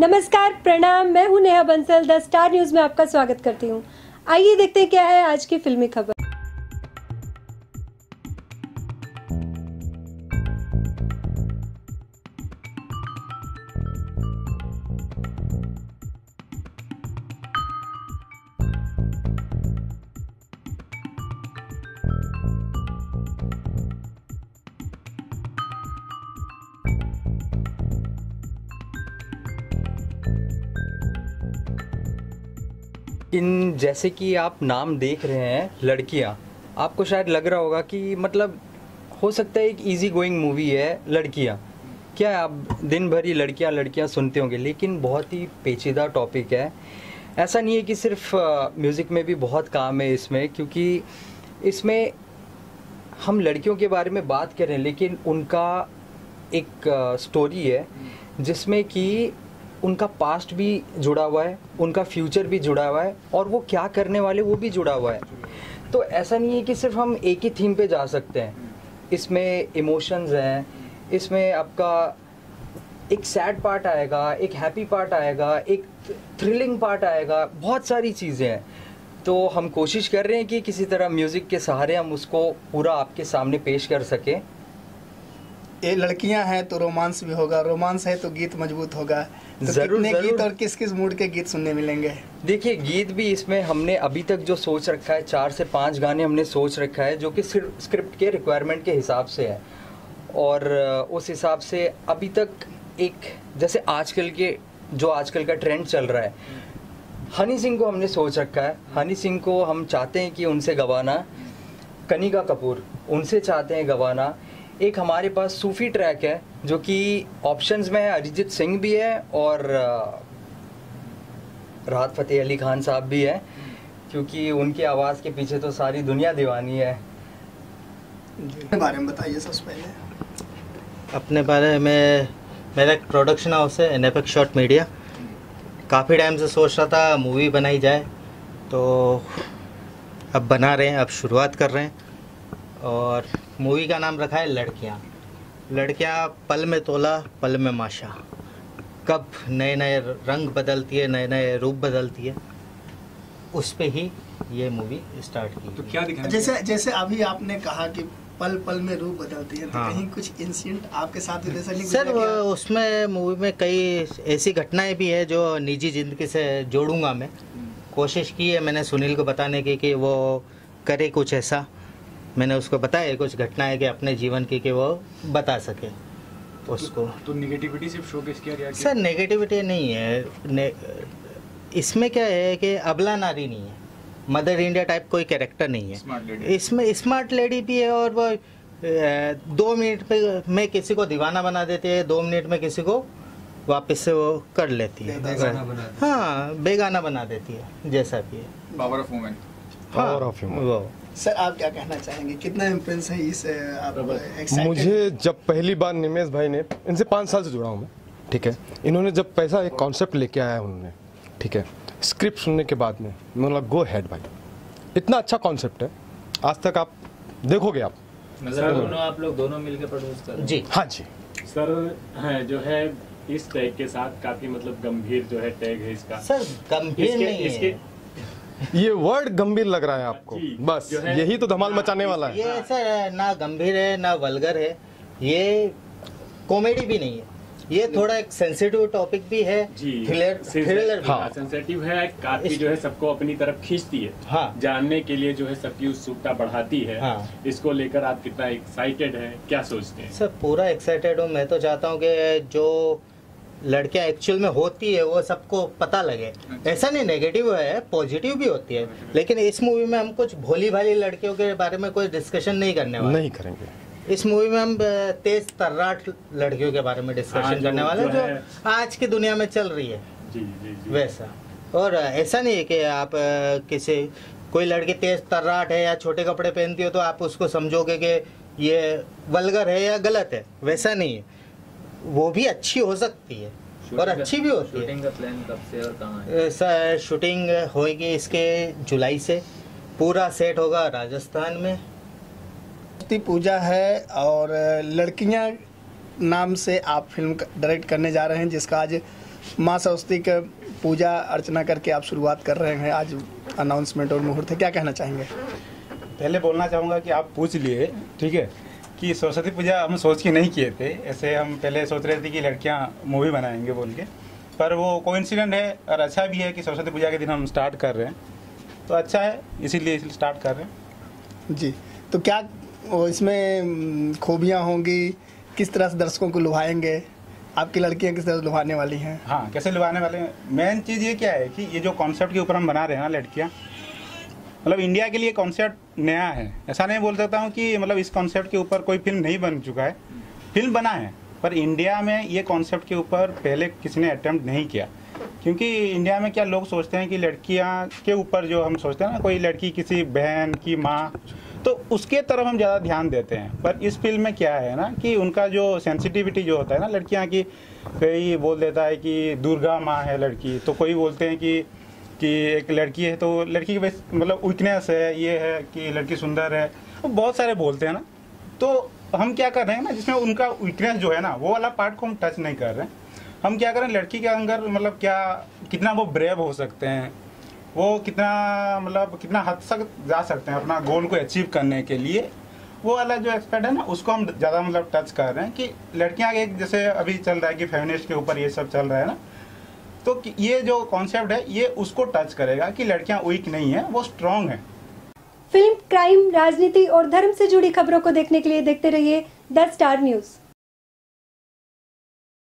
नमस्कार, प्रणाम। मैं हूं Neha Bansal. The Star News में आपका स्वागत करती हूं। आइए देखते हैं क्या है आज की फिल्मी खबर। इन जैसे कि आप नाम देख रहे हैं लड़कियां, आपको शायद लग रहा होगा कि मतलब हो सकता है एक इजी गोइंग मूवी है लड़कियां। क्या है, आप दिन भर ही लड़कियां लड़कियां सुनते होंगे, लेकिन बहुत ही पेचीदा टॉपिक है। ऐसा नहीं है कि सिर्फ म्यूज़िक में भी बहुत काम है इसमें, क्योंकि इसमें हम लड़कियों के बारे में बात कर रहे हैं, लेकिन उनका एक स्टोरी है जिसमें कि उनका पास्ट भी जुड़ा हुआ है, उनका फ्यूचर भी जुड़ा हुआ है, और वो क्या करने वाले वो भी जुड़ा हुआ है। तो ऐसा नहीं है कि सिर्फ हम एक ही थीम पे जा सकते हैं। इसमें इमोशंस हैं, इसमें आपका एक सैड पार्ट आएगा, एक हैप्पी पार्ट आएगा, एक थ्रिलिंग पार्ट आएगा, बहुत सारी चीज़ें हैं। तो हम कोशिश कर रहे हैं कि किसी तरह म्यूज़िक के सहारे हम उसको पूरा आपके सामने पेश कर सकें। ये लड़कियां हैं तो रोमांस भी होगा, रोमांस है तो गीत मजबूत होगा। तो जरूर, कितने जरूर। गीत और किस किस मूड के गीत सुनने मिलेंगे? देखिए, गीत भी इसमें हमने अभी तक जो सोच रखा है 4 से 5 गाने हमने सोच रखा है, जो कि स्क्रिप्ट के रिक्वायरमेंट के हिसाब से है। और उस हिसाब से अभी तक एक जैसे आजकल का ट्रेंड चल रहा है, हनी सिंह को हमने सोच रखा है। हनी सिंह को हम चाहते हैं कि उनसे गवाना, कनिका कपूर उनसे चाहते हैं गवाना। एक हमारे पास सूफी ट्रैक है जो कि ऑप्शंस में है, अरिजीत सिंह भी है और राहत फ़तेह अली खान साहब भी है, क्योंकि उनकी आवाज़ के पीछे तो सारी दुनिया दीवानी है। अपने बारे में बताइए सबसे पहले। अपने बारे में, मेरा एक प्रोडक्शन हाउस है एनेपिक शॉट मीडिया। काफ़ी टाइम से सोच रहा था मूवी बनाई जाए, तो अब बना रहे हैं, अब शुरुआत कर रहे हैं। और मूवी का नाम रखा है लड़कियां। लड़कियां पल में तोला पल में माशा, कब नए नए रंग बदलती है, नए नए रूप बदलती है, उस पे ही ये मूवी स्टार्ट की। तो क्या दिखाना? जैसे अभी आपने कहा कि पल पल में रूप बदलती है, तो हाँ। कहीं कुछ इंसिडेंट आपके साथ भी ऐसा नहीं सर, गुजरा क्या? उसमें मूवी में कई ऐसी घटनाएं भी है जो निजी ज़िंदगी से जोड़ूंगा मैं। कोशिश की है मैंने सुनील को बताने की कि वो करे कुछ ऐसा। मैंने उसको बताया कुछ घटनाएं कि अपने जीवन की, कि वो बता सके उसको। तो नेगेटिविटी सिर्फ शोकेस किया गया? सर, नेगेटिविटी नहीं है। इसमें क्या है कि अबला नारी नहीं है, मदर इंडिया टाइप कोई कैरेक्टर नहीं है। इसमें स्मार्ट लेडी भी है, और वो 2 मिनट में किसी को दीवाना बना देती है, 2 मिनट में किसी को वापस से वो कर लेती है, हाँ, बेगाना बना देती है, जैसा भी है। Power of women. Power of वो। सर, आप क्या कहना चाहेंगे? कितना इम्प्रेस है इस आप excited? मुझे जब पहली बार निमेश भाई ने, इनसे 5 साल से जुड़ा हूँ मैं, ठीक है, इन्होंने जब पैसा एक कॉन्सेप्ट लेके आया उन्होंने, ठीक है, स्क्रिप्ट सुनने के बाद में मैं बोला गो हेड भाई, इतना अच्छा कॉन्सेप्ट है, आज तक आप देखोगे आप। सर, आप लोग दोनों मिलकर प्रोड्यूस कर रहे हैं? जी हाँ जी सर। हाँ, जो है इस टैग के साथ काफी मतलब गंभीर जो है टैग है इसका। सर, गंभीर नहीं है, ये वर्ड गंभीर लग रहा है आपको, बस यही तो धमाल मचाने वाला है। ये सर ना गंभीर है ना वल्गर है, ये कॉमेडी भी नहीं है, ये थोड़ा एक सेंसिटिव टॉपिक भी है, थ्रिलर हाँ, सेंसिटिव है, काफी जो है सबको अपनी तरफ खींचती है, हाँ, जानने के लिए जो है सबकी उत्सुकता बढ़ाती है। हाँ, इसको लेकर आप कितना एक्साइटेड हैं, क्या सोचते हैं? सर, पूरा एक्साइटेड हूँ। मैं तो चाहता हूँ कि जो लड़कियां एक्चुअल में होती है वो सबको पता लगे। ऐसा नहीं नेगेटिव है, पॉजिटिव भी होती है, लेकिन इस मूवी में हम कुछ भोली भाली लड़कियों के बारे में कोई डिस्कशन नहीं करने वाले। नहीं करेंगे। इस मूवी में हम तेज तर्राट लड़कियों के बारे में डिस्कशन करने वाले, जो आज की दुनिया में चल रही है। जी। वैसा, और ऐसा नहीं है कि आप कोई लड़की तेज तर्राट है या छोटे कपड़े पहनती हो तो आप उसको समझोगे कि ये वल्गर है या गलत है, वैसा नहीं है। वो भी अच्छी हो सकती है और अच्छी भी होती है। शूटिंग का प्लान कब से और कहाँ है? सर, शूटिंग होगी इसके जुलाई से, पूरा सेट होगा राजस्थान में। पूजा है और लड़कियां नाम से आप फिल्म डायरेक्ट करने जा रहे हैं, जिसका आज माँ सरस्वती का पूजा अर्चना करके आप शुरुआत कर रहे हैं, आज अनाउंसमेंट और मुहूर्त है, क्या कहना चाहेंगे? पहले बोलना चाहूँगा कि आप पूछ लिए, ठीक है, कि सरस्वती पूजा हम सोच के नहीं किए थे। ऐसे हम पहले सोच रहे थे कि लड़कियां मूवी बनाएंगे बोल के, पर वो कोइंसिडेंट है और अच्छा भी है कि सरस्वती पूजा के दिन हम स्टार्ट कर रहे हैं, तो अच्छा है, इसीलिए स्टार्ट कर रहे हैं। जी, तो क्या इसमें खूबियाँ होंगी, किस तरह से दर्शकों को लुभाएंगे, आपकी लड़कियाँ किस तरह से लुभाने वाली हैं? हाँ, कैसे लुभाने वाले हैं? मेन चीज़ ये क्या है कि ये जो कॉन्सेप्ट के ऊपर हम बना रहे हैं ना लड़कियाँ, मतलब इंडिया के लिए कॉन्सेप्ट नया है। ऐसा नहीं बोल सकता हूँ कि मतलब इस कॉन्सेप्ट के ऊपर कोई फिल्म नहीं बन चुका है, फिल्म बना है, पर इंडिया में ये कॉन्सेप्ट के ऊपर पहले किसी ने अटेम्प्ट नहीं किया। क्योंकि इंडिया में क्या लोग सोचते हैं कि लड़कियाँ के ऊपर जो हम सोचते हैं ना, कोई लड़की किसी बहन की माँ, तो उसके तरफ हम ज़्यादा ध्यान देते हैं। पर इस फिल्म में क्या है ना कि उनका जो सेंसिटिविटी जो होता है ना लड़कियाँ की, कोई बोल देता है कि दुर्गा माँ है लड़की, तो कोई बोलते हैं कि एक लड़की है तो लड़की की बस मतलब वीकनेस है, ये है कि लड़की सुंदर है, तो बहुत सारे बोलते हैं ना। तो हम क्या कर रहे हैं ना, जिसमें उनका वीकनेस जो है ना वो वाला पार्ट को हम टच नहीं कर रहे हैं। हम क्या करें, लड़की के अंदर मतलब क्या, कितना वो ब्रेव हो सकते हैं, वो कितना मतलब कितना हद तक जा सकते हैं अपना गोल को अचीव करने के लिए, वो वाला जो एक्सपर्ट है ना उसको हम ज़्यादा मतलब टच कर रहे हैं। कि लड़कियां एक जैसे अभी चल रहा है कि फेमिनिस्ट के ऊपर ये सब चल रहा है ना, तो ये जो कॉन्सेप्ट है ये उसको टच करेगा कि लड़कियां वीक नहीं है, वो स्ट्रांग है। फिल्म, क्राइम, राजनीति और धर्म से जुड़ी खबरों को देखने के लिए देखते रहिए द स्टार न्यूज़।